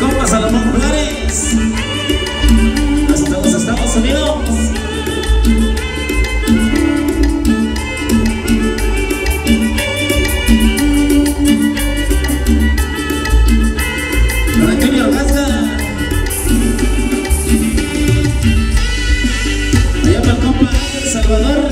compa Salomón Juárez hasta los Estados Unidos. Para Junior Gasca, allá para el compa Ángel Salvador.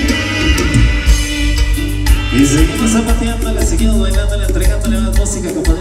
Y seguimos zapateándole, seguimos bailándole, entregándole más música, compadre.